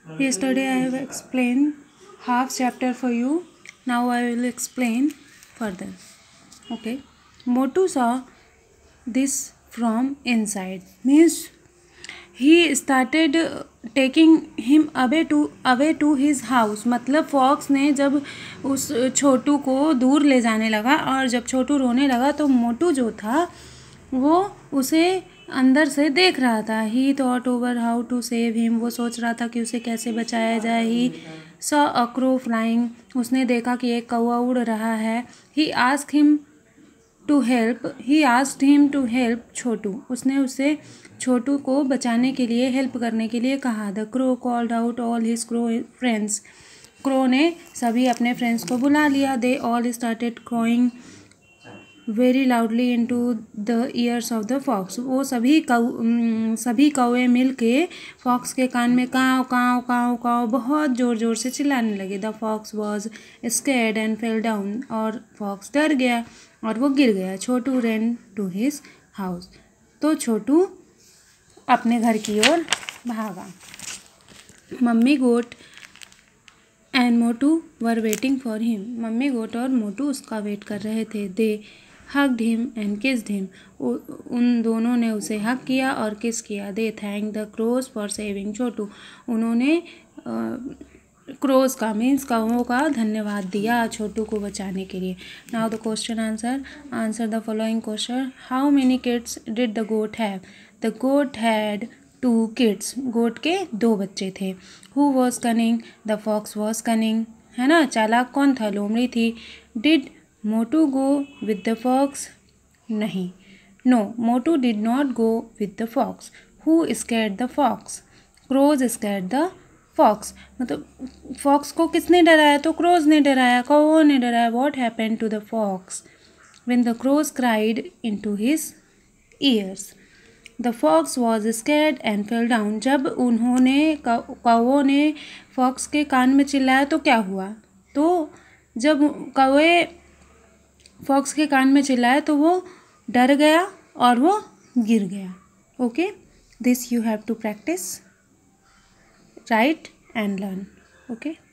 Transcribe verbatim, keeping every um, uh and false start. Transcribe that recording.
Yesterday I have explained half chapter for you. Now I will explain further. Okay. Motu saw this from inside. Means he started taking him away to away to his house. मतलब fox ने जब उस छोटू को दूर ले जाने लगा और जब छोटू रोने लगा तो मोटू जो था वो उसे अंदर से देख रहा था. He thought over how to save him. वो सोच रहा था कि उसे कैसे बचाया जाए. He saw a crow flying. उसने देखा कि एक कौवा उड़ रहा है. He asked him to help. He asked him to help Chhotu. उसने उसे छोटू को बचाने के लिए हेल्प करने के लिए कहा. The crow called out all his crow friends. Crow ने सभी अपने फ्रेंड्स को बुला लिया. They all started crowing very loudly into the ears of the fox. वो सभी कौ सभी कौवे मिल के फॉक्स के कान में काव काव काव काव बहुत ज़ोर ज़ोर से चिल्लाने लगे. The fox was scared and fell down. और फॉक्स डर गया और वो गिर गया. Chhotu ran to his house. तो छोटू अपने घर की ओर भागा. Mummy goat and Motu were waiting for him. Mummy goat और मोटू उसका वेट कर रहे थे. They hugged him and kissed him. उन दोनों ने उसे हग किया और किस किया. They thank the crows for saving छोटू. उन्होंने क्रोज का मीन्स कौवों का धन्यवाद दिया छोटू को बचाने के लिए. Now the question answer. Answer the following question. How many kids did the goat have. The goat had two kids. Goat के दो बच्चे थे. Who was cunning. The fox was cunning. है ना. चालाक कौन था. लोमड़ी थी. Did Motu go with the fox. नहीं. No Motu did not go with the fox. Who scared the fox. Crows scared the fox. मतलब फॉक्स को किसने डराया. तो क्रोज ने डराया. कौवों ने डराया. What happened to the fox when the crows cried into his ears. The fox was scared and fell down. जब उन्होंने कौवों ने फॉक्स के कान में चिल्लाया तो क्या हुआ. तो जब कौवे फॉक्स के कान में चिल्लाया तो वो डर गया और वो गिर गया. Okay. This you have to practice, right and learn. Okay.